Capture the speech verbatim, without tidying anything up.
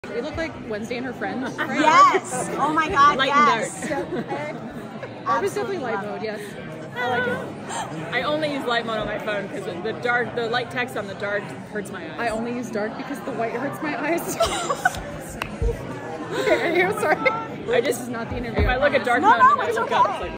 We look like Wednesday and her friends. Right? Yes! Oh my god, light yes! and dark. It was definitely light mode, yes. I like it. I only use light mode on my phone because the dark, the light text on the dark hurts my eyes. I only use dark because the white hurts my eyes. Okay, are you sorry? I just This is not the interview. If I look at dark No, mode no, and I it's look okay. up, it's like